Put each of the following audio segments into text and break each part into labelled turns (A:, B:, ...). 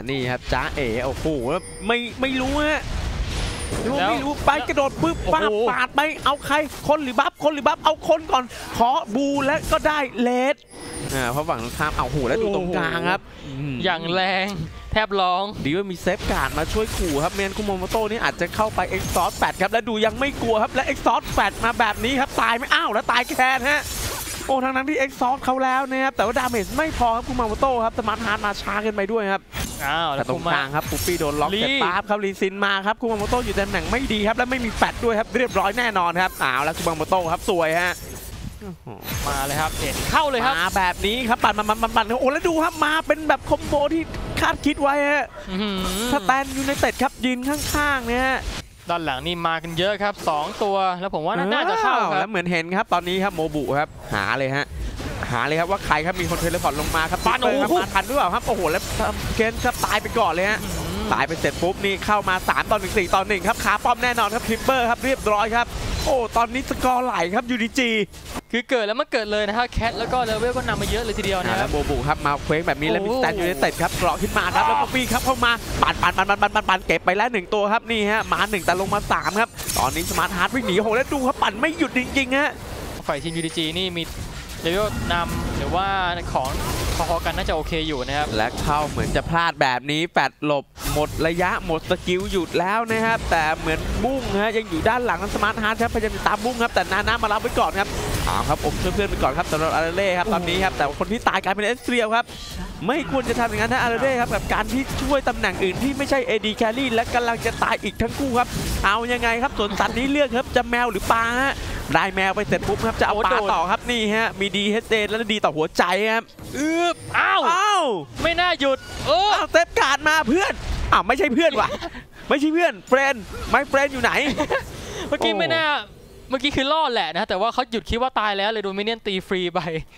A: นี่ครับจ้าเอ๋โอ้โหไม่รู้ฮะไม่รู้ไปกระโดดปึ๊บป้าปาดไปเอาใครคนหรือบัฟเอาคนก่อนขอบูแล้วก็ได้เลสเพราะฝั่งตรงข้ามเอาหูแล้วดูตรงกลางครับ
B: อย่างแรงแทบร้อง
A: ดีว่ามีเซฟการ์ดมาช่วยขู่ครับเมนคุโมโมโต้นี่อาจจะเข้าไปเอ็กซ์ซอสแฟดครับและดูยังไม่กลัวครับและเอ็กซ์ซอสแฟดมาแบบนี้ครับตายไม่อ้าวแล้วตายแคนฮะโอ้ทั้งที่เอ็กซ์ซอสเขาแล้วนะครับแต่ว่าดาเมจไม่พอครับคุโมโมโต้ครับสมาร์ทฮาร์ดมาช้าเกินไปด้วยครับแต่ตรงกลางครับปุ๊ปปี้โดนล็อกเสร็จปั๊บครับรีซินมาครับคุโมโมโต้อยู่ตำแหน่งไม่ดีครับและไม่มีแฟดด้วยครับเรียบร้อยแน่นอนครับแล้วคุโมโมโต้ครับสวยฮะ
B: มาเลยครับเห็นเข้าเลยครับ
A: มาแบบนี้ครับปั่นโอ้แล้วดูครับมาเป็นแบบคอมโบที่คาดคิดไว้ฮะสแตนยูไนเต็ดครับยืนข้างๆเนี่ย
B: ด้านหลังนี่มากันเยอะครับ2ตัวแล้วผมว่าน่าจะเข้าครับ
A: แล้วเหมือนเห็นครับตอนนี้ครับโมบุครับหาเลยครับว่าใครครับมีคนเทเลพอร์ตลงมาครับปานมาทันหรือเปล่าครับโอ้โหแล้วเคนครับตายไปก่อนเลยฮะตายไปเสร็จปุ๊บนี่เข้ามา3-1 4-1ครับขาป้อมแน่นอนครับคลิปเปอร์ครับเรียบร้อยครับโอ้ตอนนี้สกอร์ไหลครับยูดีจี
B: คือเกิดแล้วมันเกิดเลยนะครับแคทแล้วก็เลเวลก็นำมาเยอะเลยทีเดียวนะครับ
A: โมบุครับมาเควงแบบนี้แล้วมิสแตนยูไนเต็ดครับเกาะขึ้นมาครับแล้วก็ปีครับเข้ามาปั่นเก็บไปแล้ว1ตัวครับนี่ฮะมา1แต่ลงมา3ครับตอนนี้สมาร์ทฮาร์ดวิ่งหนีโหแล้วดูครับปั่นไม่หยุดจริงๆฮะ
B: ฝ่ายทีม UDG นี่มีเลเวลนำหรือว่าของพอกันน่าจะโอเคอยู่นะครับ
A: และเข้าเหมือนจะพลาดแบบนี้แฟดหลบหมดระยะหมดสกิลหยุดแล้วนะครับแต่เหมือนบุ้งฮะยังอยู่ด้านหลังสมาร์ทฮาร์ดครับพยายามตามบุ้งครับแต่นามารับไว้ก่อนครับครับอมเพื่อนไปก่อนครับสำหรับอาราเล่ครับตอนนี้ครับแต่คนที่ตายกลายเป็นเอสเตรียลครับไม่ควรจะทำอย่างนั้นนะอาราเล่ครับกับการที่ช่วยตำแหน่งอื่นที่ไม่ใช่เอดีแครี่และกำลังจะตายอีกทั้งคู่ครับเอายังไงครับสวนสัตว์นี้เลือกครับจะแมวหรือปลาฮะได้แมวไปเสร็จปุ๊บครับจะเอาปลาต่อครับนี่ฮะมีดีเฮสเตและดีต่อหัวใจครับ
B: อ้าวไม่น่าหยุด
A: เซฟการ์ดมาเพื่อนไม่ใช่เพื่อนว่ะไม่ใช่เพื่อนเฟรนไม่เฟรนอยู่ไหน
B: เมื่อกี้คือรอดแหละนะแต่ว่าเขาหยุดคิดว่าตายแล้วเลยโดนมินเนี่ยนตีฟรีไป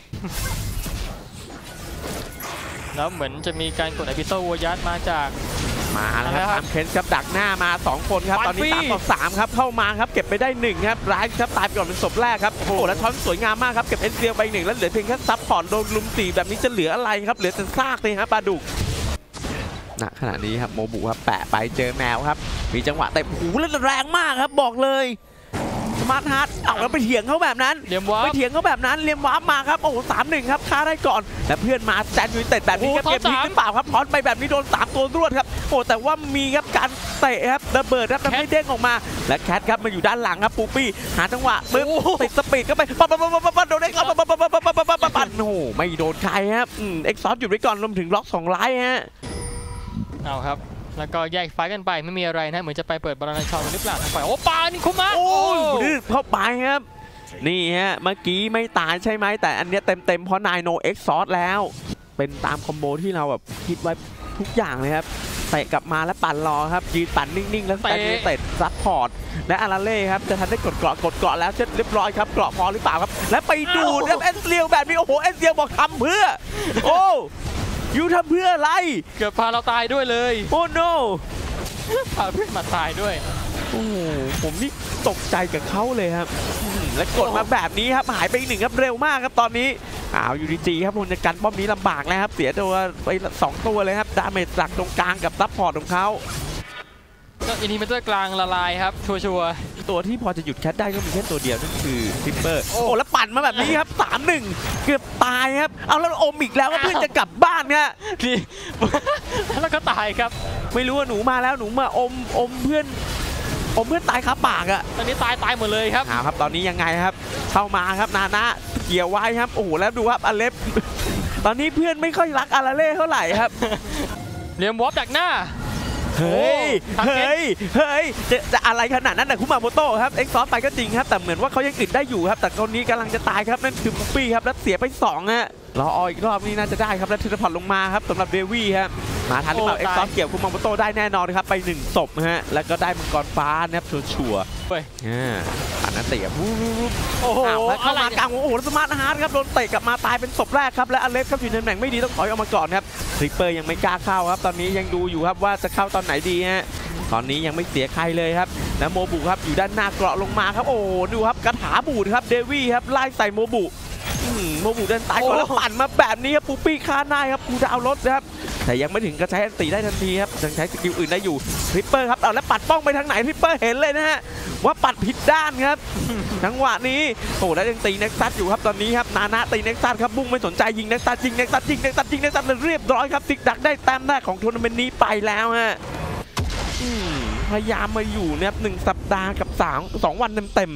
B: แล้วเหมือนจะมีการกดอพิโซวยัดมาจาก
A: แล้วครับเคนครับดักหน้ามา2คนครับตอนนี้3-3ครับเข้ามาครับเก็บไปได้1ครับร้ายครับตายไปก่อนเป็นศพแรกครับโอ้แล้วท้อนสวยงามมากครับเก็บเอ็นเซียไป1แล้วเหลือเพียงแค่ซับพอร์ตโดนลุม4แบบนี้จะเหลืออะไรครับเหลือแต่ซากเลยครับปลาดุกณขณะนี้ครับโมบุครับแปะไปเจอแมวครับมีจังหวะเตะหูแล้วแรงมากครับบอกเลยสมาร์ทฮาร์ดแล้วไปเถียงเขาแบบนั้นไปเถียงเขาแบบนั้นเลียมวาร์ปมาครับโอ้โห3-1ครับฆ่าได้ก่อนแต่เพื่อนมาแซนยูไนเต็ดแบบนี้ครับเกมพลิกหรือเปล่าครับพอนไปแบบนี้โดน3ตัวรวดครับโอ้แต่ว่ามีครับการเตะครับระเบิดครับทำให้เด้งออกมาและแคทครับมาอยู่ด้านหลังครับปูปี้หาจังหวะปึ๊บติดสปีดเข้าไปโดนเด้งเข้าปั่นโอ้โหไม่โดนใครครับเอ็กซ์ซอสอยู่ไว้ก่อนรวมถึงล็อก2ไลท์ฮะ
B: เอาครับแล้วก็แยกไฟกันไปไม่มีอะไรนะเหมือนจะไปเปิดบอลในช่องหรือเปล่าทางฝ่ายโอ้ปานี่คุมา
A: โอ้ยเข้าไปครับนี่ฮะเมื่อกี้ไม่ตายใช่ไหมแต่อันนี้เต็มเพราะนายโนเอ็กซ์ซอสแล้วเป็นตามคอมโบที่เราแบบคิดไว้ทุกอย่างเลยครับเตะกลับมาแล้วปั่นรอครับยืนปั่นนิ่งๆแล้วเตะซัพพอร์ตและอาราเล่ครับจะทันได้กดเกาะแล้วเสร็จเรียบร้อยครับเกาะพอหรือเปล่าครับและไปดูครับเอสเรียวแบบนี้โอ้โหเอสเรียวบอกทำเพื่อโอ้ยูทำเพื่ออะไร
B: เกือบพาเราตายด้วยเลย
A: โอ้โน
B: พาเพื่อนมาตายด้วย
A: โอ้ผมนี่ตกใจกับเขาเลยครับและกดมาแบบนี้ครับหายไป1ครับเร็วมากครับตอนนี้ยูดีจีครับพลจะกันป้อมนี้ลำบากแล้วครับเสียตัวไป2ตัวเลยครับดาเมจหลักตรงกลางกับซัพพอร์ตของเขา
B: ก็อินฮิมิเตอร์กลางละลายครับชัวร์
A: ตัวที่พอจะหยุดแคทได้ก็มีแค่ตัวเดียวนั่นคือทิปเปอร์โอ้แล้วปั่นมาแบบนี้ครับ3-1เกือบตายครับเอาแล้วอมอีกแล้วเพื่อนจะกลับบ้านเนี่ย
B: นี่แล้วก็ตายครับ
A: ไม่รู้ว่าหนูมาแล้วหนูมาอมเพื่อนตายคาปากอ่ะ
B: ตอนนี้ตายหมดเลยครับ
A: ครับตอนนี้ยังไงครับเข้ามาครับนานะเกี่ยวไว้ครับโอ้โหแล้วดูครับอเล็บตอนนี้เพื่อนไม่ค่อยรักอาราเล่เท่าไหร่ครับ
B: เลียมวอฟดักหน้า
A: เฮ้ยจะอะไรขนาดนั้นนะคุมาโมโต้ครับเอ็กซ์ซอสไปก็จริงครับแต่เหมือนว่าเขายังอึดได้อยู่ครับแต่คนนี้กำลังจะตายครับนั่นคือปุ๊ปปี้ครับแล้วเสียไป2ฮะรออีกรอบนี้น่าจะได้ครับแล้วเทเลพอร์ตลงมาครับสำหรับเดวี่ครับมาทันหรือเปล่าเอ็กซ์ซอสเกี่ยวคุมาโมโต้ได้แน่นอนครับไป1ศพฮะแล้วก็ได้มังกรฟ้านะครับชัวร์ปั่นนันเตะ
B: โอ้โห
A: เข้ามากลางโอ้โหสมาร์ทฮาร์ดครับโดนเตะกลับมาตายเป็นศพแรกครับและอเล็กครับอยู่ในตำแหน่งไม่ดีต้องถอยออกมาก่อนครับทริปเปอร์ยังไม่กล้าเข้าครับตอนนี้ยังดูอยู่ครับว่าจะเข้าตอนไหนดีฮะตอนนี้ยังไม่เสียใครเลยครับแล้วโมบุครับอยู่ด้านหน้าเกราะลงมาครับโอ้ดูครับกระถาบูดครับเดวี่ครับไล่ใส่โมบุเดินตายก่อนแล้วปั่นมาแบบนี้ครับปูปี้ฆ่าหน้าครับปูดาวรถนะครับแต่ยังไม่ถึงกระใช้อันตีได้ทันทีครับยังใช้สกิลอื่นได้อยู่ทริปเปอร์ครับเอาแล้วปัดป้องไปทางไหนทริปเปอร์เห็นเลยนะฮะว่าปัดผิดด้านครับ จังหวะนี้โอ้แล้วยังตีเน็กซัสอยู่ครับตอนนี้ครับนานะตีเน็กซัสครับบุ้งไม่สนใจยิงเน็กซัสยิงเน็กซัสยิงเน็กซัสยิงเน็กซัสเรียบร้อยครับติ๊กดักได้แต้มแรกของทัวร์นาเมนต์นี้ไปแล้วฮะพยายามมาอยู่นะครับ1 สัปดาห์กับ2 วันเต็ม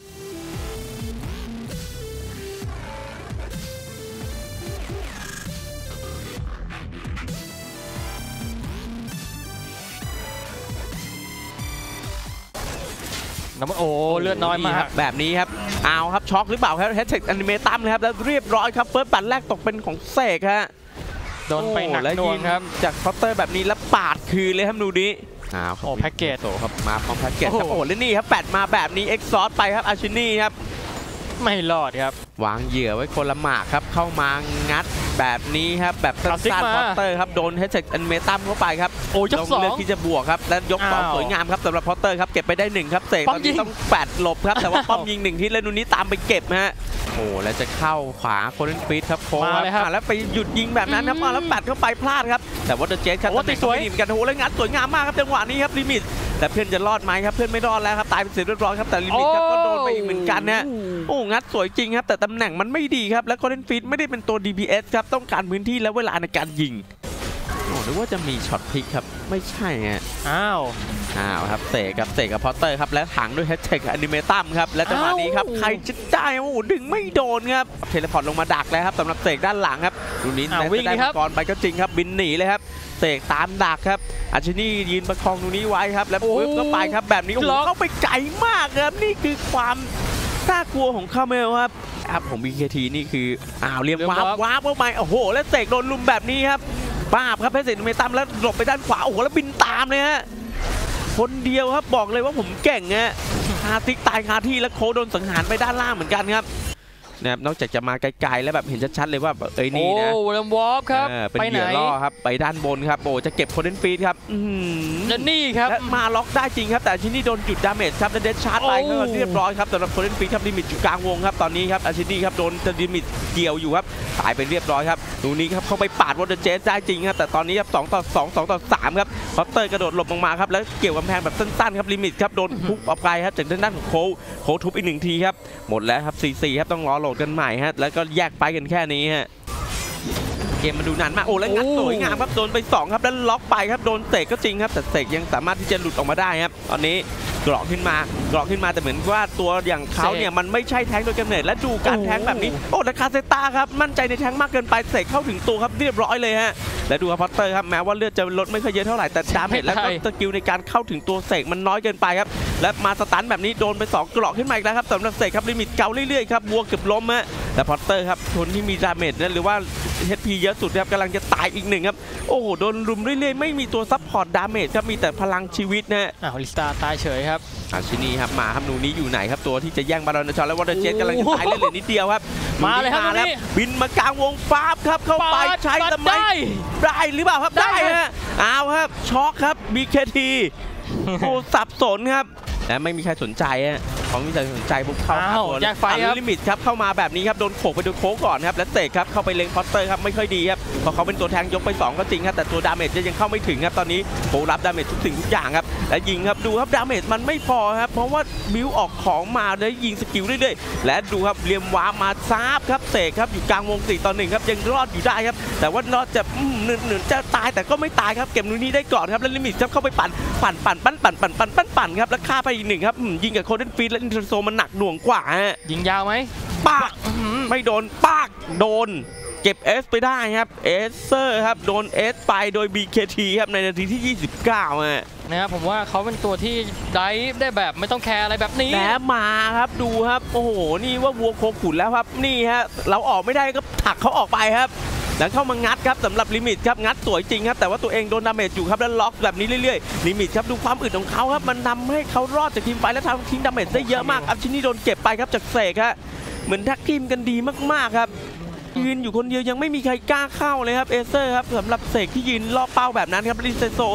B: น้ำมันโอ้เลือดน้อยมาก
A: แบบนี้ครับเอาครับช็อกหรือเปล่าครับแฮชแท็กอนิเมตัมเลยครับแล้วเรียบร้อยครับเฟิร์สบัตรแรกตกเป็นของเสกฮะ
B: โดนไปหนัก
A: และ
B: หน่ว
A: ยิ
B: ง
A: ง
B: ครับ
A: จากเคาน์เตอร์แบบนี้แล้วปาดคืนเลยครับดูดิครับ
B: โอ้แพ็กเกจ
A: โตครับมาพร้อมแพ็กเกจครับ
B: โอ้
A: โอ้แล้วนี่ครับแปดมาแบบนี้เอ็กซอสไปครับอาชินี่ครับ
B: ไม่รอดครับ
A: วางเหยื่อไว้คนละหมากครับเข้ามางัดแบบนี้ครับแบบสั้
B: คลาสสิก
A: นๆ
B: มา
A: พอตเตอร์ครับโดนเฮดเซกอนิเมตัมเข้าไปครับ
B: โอ้ยก
A: ลง
B: สอง
A: เลือกที่จะบวกครับและยกสอง
B: อ้าว
A: สวยงามครับสำหรับพอตเตอร์ครับเก็บไปได้1ครับเสก
B: ป้
A: ต
B: อ
A: อ
B: ม
A: นนี้
B: ยิง
A: ต้องแปดหลบครับแต่ว่าป้อมยิง1ที่เลนูนี้ตามไปเก็บฮะโอ้แล้วจะเข้าขวาโคเรนฟีดครับโค้ง
B: มาเลยครับ
A: แล้วไปหยุดยิงแบบนั้นครับแล้วปัดเข้าไปพลาดครับแต่ว่าเดอะเจสครับ
B: โอ้
A: ตำแหน่ง
B: สวย
A: ไม่ดีเหมือนกันโอ้โหแล้วงัดสวยงามมากครับจังหวะนี้ครับลิมิตแต่เพื่อนจะรอดไหมครับเพื่อนไม่รอดแล้วครับตายเป็นเสร็จเรียบร้อยครับแต่ลิมิตครับก็โดนไปอีกเหมือนกันนะโอ้งัดสวยจริงครับแต่ตำแหน่งมันไม่ดีครับและโคเรนฟีดไม่ได้เป็นตัว DPS ครับต้องการพื้นที่และเวลาในการยิงโอ้หรือว่าจะมีช็อตพลิกครับไม่ใช่ฮะ
B: อ้าว
A: ครับเสกกับพอตเตอร์ครับและถังด้วยแฮชแท็กอนิเมตัมครับและจังหวะนี้ครับ
B: อ้าว
A: ใครจะได้โอ้โหดึงไม่โดนครับเทเลพอร์ตลงมาดักแล้วครับสำหรับเสกด้านหลังครับดูนี้
B: วิ่ง
A: ได้
B: ดิครับ
A: มังกรไปก็จริงครับบินหนีเลยครับเสกตามดักครับอาชินี่ยืนประคองตรงนี้ไว้ครับแล้วปึ๊บก็ไปครับแบบนี้โอ้โหเข้าไปไกลมากครับนี่คือความน่ากลัวของคาเมลครับผม BKT นี่คือเรียมวาร์ปเข้าไปโอ้โหแล้วเสกโดนลุมแบบนี้ครับป้าบครับเพชรเสกอนิเมตัมแล้วหลบไปด้านขวาโอ้โหแล้วบินตามเลยฮะคนเดียวครับบอกเลยว่าผมเก่งฮะคาทิกตายคาที่แล้วโคโดนสังหารไปด้านล่างเหมือนกันครับนะครับนอกจากจะมาไกลๆแล้วแบบเห็นชัดๆเลยว่านี่นะ
B: โอ้เลมวอล์ฟครับ
A: เป็น
B: ไป
A: เห
B: ไหน
A: ยื่อล่อครับไปด้านบนครับโอ้จะเก็บโคเดนฟีดครับ
B: จะนี่ครับ
A: และมาล็อกได้จริงครับแต่อาชินี่โดนจุดดาเมจครับและเดชชาร์จไป
B: โอ้
A: ก็เรียบร้อยครับสำหรับโคเดนฟีดครับลิมิตอยู่กลางวงครับตอนนี้ครับอาชินี่ครับโดนลิมิตเกี่ยวอยู่ครับตายไปเรียบร้อยครับดูนี้ครับเข้าไปปาดวอเตอร์เจสได้จริงครับแต่ตอนนี้ครับ2-2 2-3ครับพอตเตอร์กระโดดหลบลงมาครับแล้วเกี่ยวกำแพงแบบสั้นๆครับลิมิตครับโดนทุบออกไปครับจากด้านของโค้ทุบอีก1ทีครับหมดแล้วครับ4-4ครับต้องรอโหลดกันใหม่ฮะแล้วก็แยกไปกันแค่นี้ฮะเกมมันดูนานมากโอ้แล้วงัดสวยงามครับโดนไป2ครับแล้วล็อกไปครับโดนเสกก็จริงครับแต่เสกยังสามารถที่จะหลุดออกมาได้ครับตอนนี้เกราะขึ้นมาแต่เหมือนว่าตัวอย่างเขาเนี่ยมันไม่ใช่แท้งโดยกำเนิดและดูการแท้งแบบนี้โอ้แต่คาเซต้าครับมั่นใจในแท้งมากเกินไปเสกเข้าถึงตัวครับเรียบร้อยเลยฮะและดูครับพอตเตอร์ครับแม้ว่าเลือดจะลดไม่ค่อยเยอะเท่าไหร่แต่ดาเมจและก็สกิลในการเข้าถึงตัวเสกมันน้อยเกินไปครับและมาสตันแบบนี้โดนไป2เกราะขึ้นมาอีกแล้วครับสำหรับเสกครับลิมิตเกาเรื่อยๆครับวัวเกือบล้มฮะแต่พอตเตอร์ครับคนที่มีดาเมจหรือว่า HP เยอะสุดครับกำลังจะตายอีก1ครับโอ้โหโดนรุมเรื่อยๆไม่มีตัวซัพพอร์ตดาเมจครับมีแต่พลังชีวิตนะฮะ
B: ลิสตาตายเฉยครับ
A: อาชินี่ครับมาครับหนูนี้อยู่ไหนครับตัวที่จะแย่งบาลอนชอนแล้ววอเตอร์เจสกำลังจะตายเล่นเหลือนิดเดียวครับ
B: มาเลยครับนี่
A: บินมากลางวงฟ้าบครับเข้าไปใช้ทำไมได้หรือเปล่าครับได้ฮะเอาครับช็อกครับ BKT โอ้สับสนครับและไม่มีใครสนใจฮะของมีใครสนใจบุกเข้าหาตัว
B: แยกไฟครับ
A: ลิมิตครับเข้ามาแบบนี้ครับโดนโขกไปโดนโค้งก่อนครับและเตะครับเข้าไปเล็งพอตเตอร์ครับไม่ค่อยดีครับเพราะเขาเป็นตัวแทงยกไป2ก็จริงครับแต่ตัวดาเมจยังเข้าไม่ถึงครับตอนนี้โหรับดาเมจทุกสิ่งทุกอย่างครับและยิงครับดูครับดาเมจมันไม่พอครับเพราะว่าบิวออกของมาแล้วยิงสกิลเรื่อยๆและดูครับเรียมว้ามาซาบครับเตะครับอยู่กลางวง4-1ครับยังรอดอยู่ได้ครับแต่ว่ารอดจะจะตายแต่ก็ไม่ตายครับเก็บนูนี้ได้ก่อนครับและลิมิตครับเข้าไปปั่นครับแล้วฆ่าไปอีก1ครับยิงกับโคเดนฟีดและอินเทอร์โซมันหนักหน่วงกว่าฮะ
B: ยิงยาวไหม
A: ปากไม่โดนปากโดนเก็บเอสไปได้ครับเอเซอร์ครับโดนเอสไปโดย BKT ครับในนาทีที่29ฮะ
B: นะครับผมว่าเขาเป็นตัวที่ไดฟ์ได้แบบไม่ต้องแคร์อะไรแบบนี้
A: แล้วมาครับดูครับโอ้โหนี่ว่าวัวโคขุนแล้วครับนี่ฮะเราออกไม่ได้ก็ผลักเขาออกไปครับแล้วเข้ามางัดครับสำหรับลิมิตครับงัดสวยจริงครับแต่ว่าตัวเองโดนดาเมจอยู่ครับแล้วล็อกแบบนี้เรื่อยๆลิมิตครับดูความอึดของเขาครับมันทำให้เขารอดจากทีมไฟและทำทีมดาเมจได้เยอะมากอัพชินี่โดนเก็บไปครับจากเสกฮะเหมือนแท็กทีมกันดีมากๆครับยืนอยู่คนเดียวยังไม่มีใครกล้าเข้าเลยครับเอเซอร์ครับสำหรับเสกที่ยืนล่อเป้าแบบนั้นครับลิเซโซครับ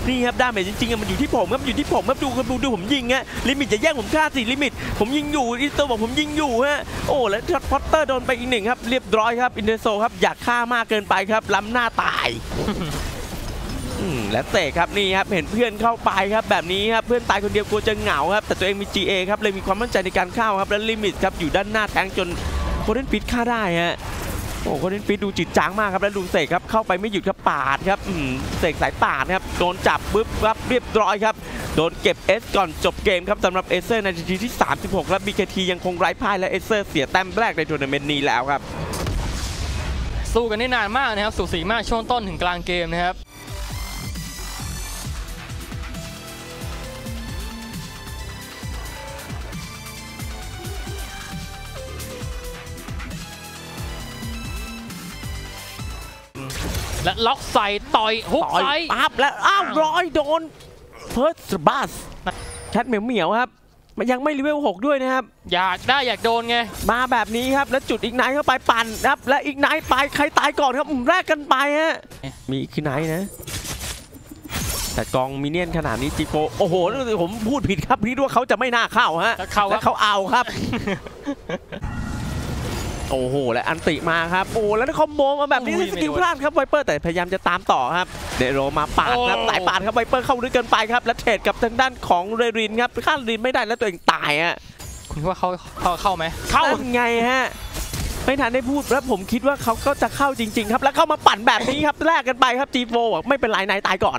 A: นี่ครับดาเมจจริงๆมันอยู่ที่ผมครับอยู่ที่ผมครับดูผมยิงฮะลิมิตจะแย่งผมฆ่าสิลิมิตผมยิงอยู่อินเตอร์บอกผมยิงอยู่ฮะโอ้แล้วช็อตพอตเตอร์โดนไปอีก1ครับเรียบร้อยครับอินเตอร์โซครับอยากฆ่ามากเกินไปครับล้ำหน้าตาย และเตะครับนี่ครับเห็นเพื่อนเข้าไปครับแบบนี้ครับเพื่อนตายคนเดียวกลัวจะเหงาครับแต่ตัวเองมี GA ครับเลยมีความมั่นใจในการเข้าครับและลิมิตครับอยู่ด้านหน้าแทงจนโคเดนฟิตฆ่าได้ฮะโอ้โคเดนฟิตดูจิตจางมากครับแล้วดูเสกครับเข้าไปไม่หยุดครับปาดครับเสกสายปาดครับโดนจับปึ๊บครับเรียบร้อยครับโดนเก็บ S ก่อนจบเกมครับสำหรับเอเซอร์ในนาทีที่36และ BKT ยังคงไร้พ่ายและเอเซอร์เสียแต้มแรกในทัวร์นาเมนต์นี้แล้วครับ
B: สู้กันได้นานมากนะครับสูสีมากช่วงต้นถึงกลางเกมนะครับและล็อกใส่ต่อยฮุกใส่
A: ปั๊บแล้วอ้าวร้อยโดนเฟิร์สบัสแชทเหมียวครับมันยังไม่เลเวล6ด้วยนะครับ
B: อยากโดนไง
A: มาแบบนี้ครับแล้วจุดอีกไนท์เข้าไปปั่นครับและอีกไนท์ไปใครตายก่อนครับแรกกันไปฮะมีอีกไนท์นะแต่กองมิเนียนขนาดนี้จีโฟโอ้โหผมพูดผิดครับพี่ว่าเขาจะไม่น่าเข้าฮะแล้วเขาเอาครับโอ้โหและอันติมาครับโอ้แล้วคอมโบมาแบบนี้สกิลพลาดครับไวเปอร์แต่พยายามจะตามต่อครับเดโรมาปาดครับสายปาดครับไวเปอร์เข้าลึกเกินไปครับและเทรดกับทางด้านของเรรินครับฆ่าเรรินไม่ได้แล้วตัวเองตายฮะ
B: คุณว่าเขาเข้าไหม
A: เข้าไงฮะไม่ทันได้พูดแล้วผมคิดว่าเขาก็จะเข้าจริงๆครับแล้วเข้ามาปั่นแบบนี้ครับแลกกันไปครับจีโฟไม่เป็นไรนายตายก่อน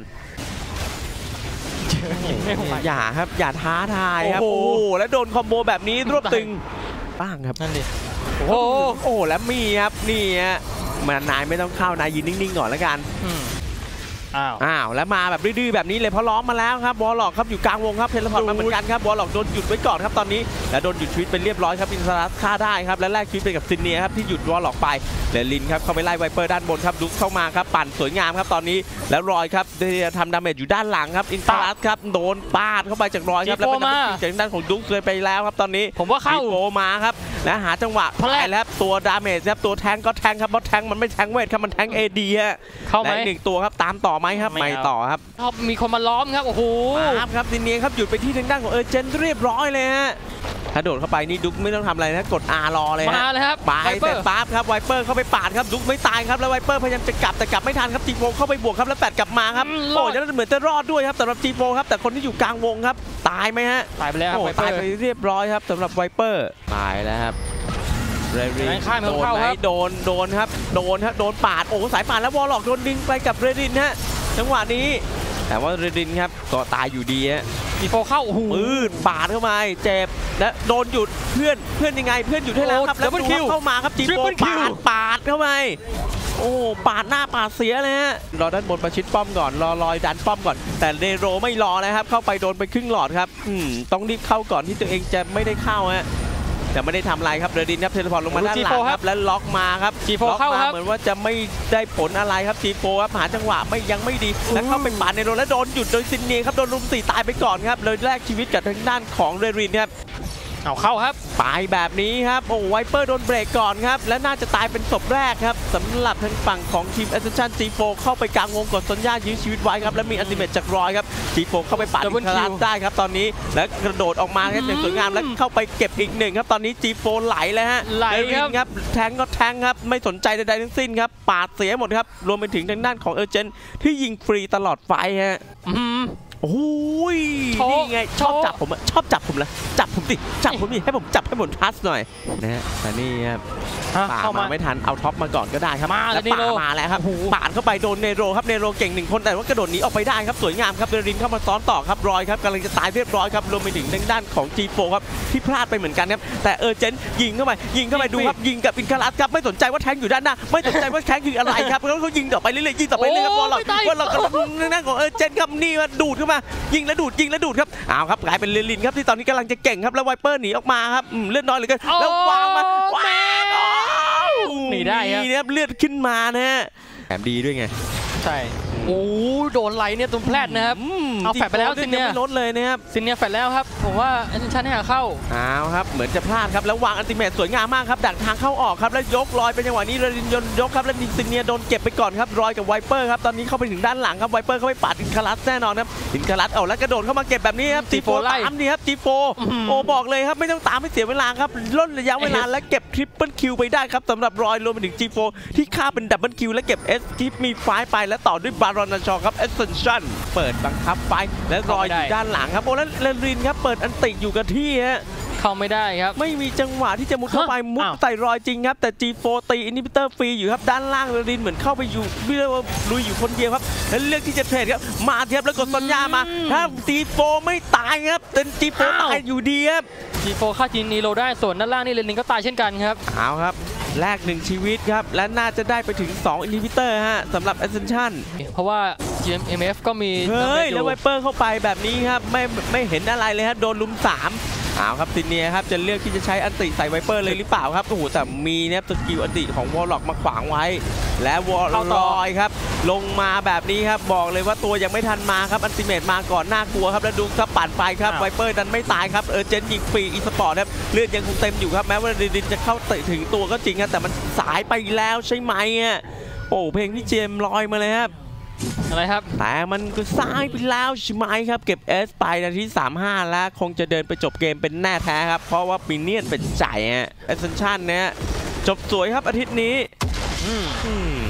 A: อย่าครับอย่าท้าทายครับโอ้แล้วโดนคอมโบแบบนี้รวบตึงบ้างครับ
B: นั่นดิ
A: โอ้แล้วมีครับนี่ฮะนายไม่ต้องเข้านายยืนนิ่งๆก่อนแล้วกันอ้าวแล้วมาแบบดื้อๆแบบนี้เลยเพราะล้อมมาแล้วครับวอลล็อกครับอยู่กลางวงครับเพลพอร์ตมาเหมือนกันครับวอลล็อกโดนหยุดไว้ก่อนครับตอนนี้และโดนหยุดชีวิตเป็นเรียบร้อยครับอินสลัสฆ่าได้ครับและแลกชีวิตไปกับซินเนียครับที่หยุดวอลล็อกไปและลินครับเข้าไปไล่ไวเปอร์ด้านบนครับดุ๊กเข้ามาครับปั่นสวยงามครับตอนนี้แล้วรอยครับทำดาเมจอยู่ด้านหลังครับอินสลัสครับโดนปาดเข้าไปจากรอยครับแล้วเป็นจากด้านของดุ๊กเลยไปแล้วครับตอนนี้
B: ผมว่าเข้า
A: โกมาครับและหาจังหวะไปแล้วตัวดาเมจครับตัวแทงก็แทงครับเพราะแทงมันไม่แทงเวทครับมันแทง AD ฮะ
B: เข้าไหม
A: 1ตัวครับตามต่อไหมครับไม่ต่อครับ
B: มีคนมาล้อมครับโอ้โห
A: ครับทีนี้ครับหยุดไปที่ทางด้านของเจนเรียบร้อยเลยฮะถ้าโดดเข้าไปนี่ดุ๊กไม่ต้องทำอะไรนะกด R รอเลย
B: มาเลยครับ
A: ไปแต่ปั๊บครับไวเปอร์เข้าไปปาดครับดุ๊กไม่ตายครับแล้วไวเปอร์พยายามจะกลับแต่กลับไม่ทันครับจีโฟเข้าไปบวกครับแล้วแปดกลับมาครับโอ้ยแล้วเหมือนจะรอดด้วยครับสำหรับจีโฟครับแต่คนที่อยู่กลางวงครับตายไหมฮะ
B: ตายไปแล้วโอ้
A: ตายไปเรียบร้อยครับสำหรับไวเปอร์ตายแล้วครับเรรินโดนไหมโดนครับโดนปาดโอ้สายปาดแล้ววอลล็อกโดนดึงไปกับเรรินฮะจังหวะนี้แต่ว่าเรดินครับก็ตายอยู่ดีฮะ
B: จีโฟเข้า
A: ปืนปาดเข้ามาเจ็บและโดนหยุดเพื่อนยังไงเพื่อนหยุดให้แล้วครับแล้วเข้ามาครับจีโฟปาดเข้ามาโอ้ปาดหน้าปาดเสียเลยฮะรอด้านบนประชิดป้อมก่อนรอลอยดันป้อมก่อนแต่เนโรไม่รอนะครับเข้าไปโดนไปครึ่งหลอดครับต้องรีบเข้าก่อนที่ตัวเองจะไม่ได้เข้าฮะแต่ไม่ได้ทำอะไรครับเรดินครับเทเลพอร์ตลงมาด้านหลังครับแล้วล็อกมาครับ
B: ล็อกมา
A: เหมือนว่าจะไม่ได้ผลอะไรครับจีโฟครับหาจังหวะยังไม่ดีแล้วเข้าไปปาดในโดนแล้วโดนหยุดโดยซินเนียครับโดนรุม4ตายไปก่อนครับเลยแลกชีวิตกับทางด้านของเรดินครับ
B: เอาเข้าครับ
A: ไปแบบนี้ครับโอ้ไวเปอร์โดนเบรกก่อนครับและน่าจะตายเป็นศพแรกครับสำหรับทางฝั่งของทีม Ascension G4 เข้าไปกลางวงกดสัญญายื้อชีวิตไว้ครับและมีอัลติเมทจากรอยครับ G4 เข้าไปปาดคาราได้ครับตอนนี้และกระโดดออกมาครับอย่างสวยงามและเข้าไปเก็บอีก1ครับตอนนี้ G4 ไหลเลยฮะ
B: ไหล
A: ครับแทงก็แทงครับไม่สนใจใดๆทั้งสิ้นครับปาดเสียหมดครับรวมไปถึงทางด้านของเอเจนที่ยิงฟรีตลอดไฟฮะโอ้ยนี่ไงชอบจับผมเลยจับผมดิให้ผมจับให้ผมทัสหน่อยนะฮะแต่นี่ครับป่ามาไม่ทันเอาท็อปมาก่อนก็ได้ครับแล้วป่ามาแล้วครับปาดเข้าไปโดนเนโรครับเนโรเก่ง1คนแต่ว่ากระโดดหนีออกไปได้ครับสวยงามครับเดรินเข้ามาซ้อนต่อครับรอยครับกำลังจะตายเรียบร้อยครับรวมไปถึงทางด้านของ G4 ครับที่พลาดไปเหมือนกันครับแต่เจนยิงเข้าไปดูครับยิงกับอินคารัสครับไม่สนใจว่าแทงอยู่ด้านหน้าไม่สนใจว่าแทงคืออะไรครับแล้วเขายิงต่อไปเรื่อยๆยิงต่อไปเรื่อยๆครับว่าเรากำลังทางด้านของเจนครับนี่มาดูดเข้ามายิงแล้วดูดครับเอาครับกลายเป็นเรลินครับที่ตอนนี้กำลังจะเก่งครับแล้วไวเปอร์หนีออกมาครับเลือดน้อยเหลือเกินแล้ววางมา
B: หนีได้
A: ครับเลือดขึ้นมานะฮะแถมดีด้วยไง
B: ใช่โอ้โดนไหลเนี่ยตุ้มแพลดนะครับเอาแฟดไปแล้วซินเนีย
A: ไม่ลดเลยนะครับ
B: ซินเนียแฟดแล้วครับผมว่าแอสเซนชั่นให้เข้า
A: เอาครับเหมือนจะพลาดครับแล้ววางอัลติเมทสวยงามมากครับดักทางเข้าออกครับแล้วยกลอยเป็นจังหวะนี้เรดินยนยกครับแล้วซินเนียโดนเก็บไปก่อนครับรอยกับไวเปอร์ครับตอนนี้เข้าไปถึงด้านหลังครับไวเปอร์เข้าไปปาดอินคารัสแน่นอนครับอินคารัสแล้วกระโดดเข้ามาเก็บแบบนี้ครับG4ตามนี่ครับG4โอ้บอกเลยครับไม่ต้องตามให้เสียเวลาครับล่นระยะเวลาและเก็บทริปเปิลคิวไปได้ครับสำหรับรอยรวมไปถึง G4 ที่ฆ่าเป็นดับเบิลคิวและเก็บ S ที่มีไฟไปและต่อด้วยบารอนชอครับ Ascension เปิดบังคับไปและรอยอยู่ด้านหลังครับโอ้แล้วเรรินครับเปิดอันติอยู่กับที่ฮะ
B: เข้าไม่ได้ครับ
A: ไม่มีจังหวะที่จะมุดเข้าไปมุดใส่รอยจริงครับแต่ G4 ตีอินฮิบิเตอร์ฟรีอยู่ครับด้านล่างเรรินเหมือนเข้าไปอยู่ไม่ได้ว่าลุยอยู่คนเดียวครับแล้วเลือกที่จะเทรดครับมาเทียบแล้วกดซอนย่ามาถ้า G4 ไม่ตายครับแต่ G4 ตายอยู่ดีครับ
B: G4 ฆ่าจีนีโรได้ส่วนด้านล่างนี่เรรินก็ตายเช่นกันครับ
A: เอาครับแลก1ชีวิตครับและน่าจะได้ไปถึง2อินฮิบิเตอร์ฮะสำหรับ Ascension
B: เพราะว่า GMF ก็มี
A: เฮ้ยแล้วไวเปอร์เข้าไปแบบนี้ครับไม่เห็นอะไรเลยครับโดนลุม3เอาครับซินเนียครับจะเลือกที่จะใช้อันติใส่ไวเปอร์เลยหรือเปล่าครับโอ้โหแต่มีเนี่ยสกิลอันติของวอลล็อกมาขวางไว้และวอลลอยครับลงมาแบบนี้ครับบอกเลยว่าตัวยังไม่ทันมาครับอันติเมตมาก่อนน่ากลัวครับแล้วดูสปั่นไฟครับไวเปอร์ดันไม่ตายครับเจนยิงฟรีอีสปอร์ตครับเลือดยังคงเต็มอยู่ครับแม้ว่าดินจะเข้าเตะถึงตัวก็จริงครับแต่มันสายไปแล้วใช่ไหมอ่ะโอ้เพลงพี่เจมลอยมาเลยครับ
B: อะไรครับ
A: แต่มันก็ซ้ายไปแล้วใช่ไหมครับเก็บ S ไปนาที35แล้วคงจะเดินไปจบเกมเป็นแน่แท้ครับเพราะว่าปีเนียนเป็นใจฮะ Ascension เนี่ยจบสวยครับอาทิตย์นี้